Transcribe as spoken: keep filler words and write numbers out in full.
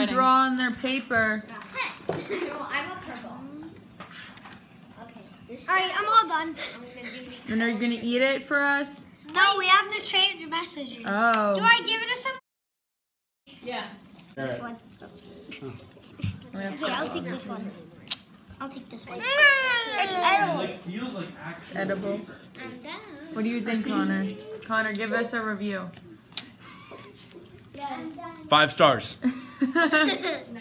handwriting. draw on their paper. No, I'm a purple. Okay. All right, I'm all done. I'm gonna do the And are you gonna eat it for us? No, we have to change messages. Oh. Do I give it to some? Yeah. This one. Okay, I'll take this one. I'll take this one. It's edible. It feels like actual Edible. I'm done. What do you think, Connor? Connor, give us a review. I'm done. Five stars.